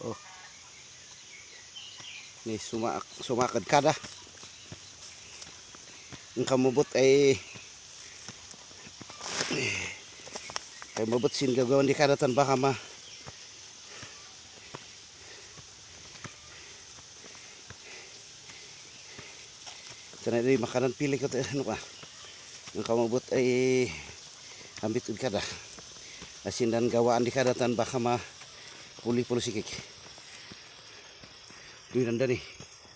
Oh, ni sumakad kada. Ang kamubot ay mabot sin gagawin di kadatan baka sana di makanan pilih ko ano ka. Ang kamubot ay ambit kada. Asin dan gawaan di kadatan baka puli-puli sikik. Duy nanda nih.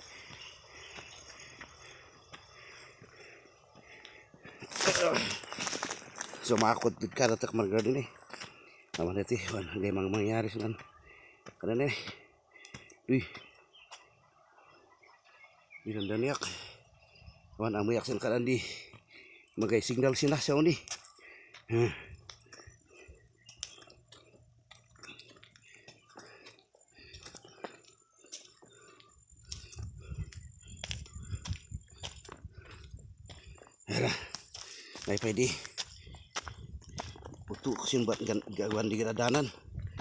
Sumakot di kadatak margado nih. Naman dati, hindi mangyari sunan. Karena nih. Duy nanda niyak. Wan ang mayak sin kanan di magay signal sina sa uni. Era, may pwede. Putu kasi buat gawan di danan.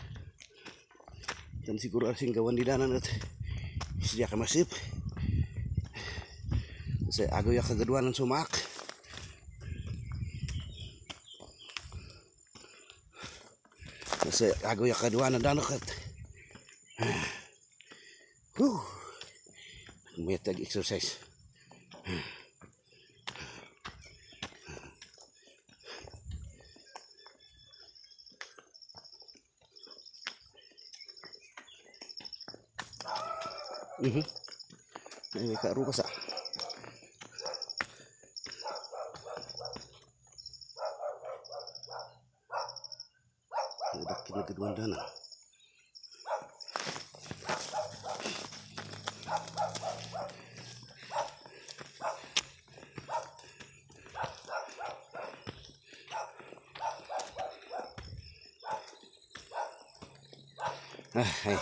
Dan siguro asing gawan di danan at sejak masip. Saya agaw ya kegeduanan sumak. Saya agaw ya kegeduanan danokat. Mayat lagi exercise. Ini kak rupa sa. Udah kini kedua dana. Hai.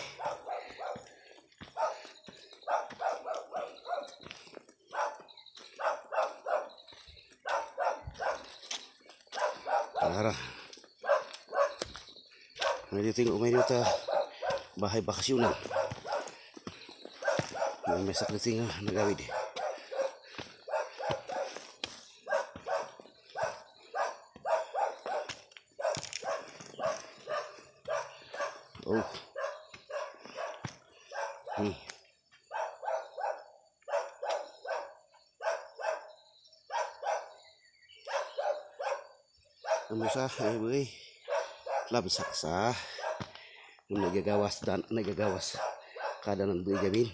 Arah. Medyo tingog medyo ta bahay bakasyonan. May mesak na tinga nagawid. Oh. Amo sa ay boy. Labsak sa nagagawas kada ng buhay gamin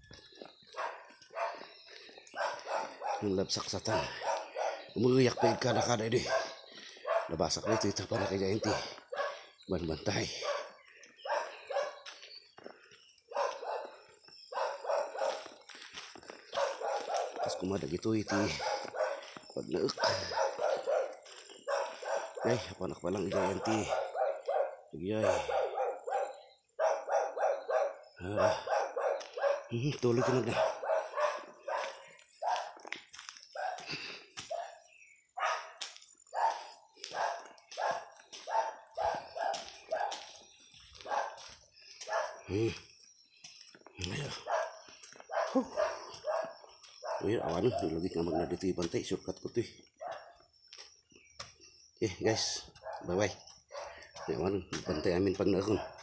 yung labsak sa tan umuyak pa kada di nabasak nito ito pa na kay Jainti bantay pas kumadag ito iti pagnauk ay panak pa lang Jainti ay tuloy ko na. Ayan, awan lagi nga magna dito yung pantay, shortcut ko to eh. Okay guys, bye bye. Awan, pantay amin pag naakon.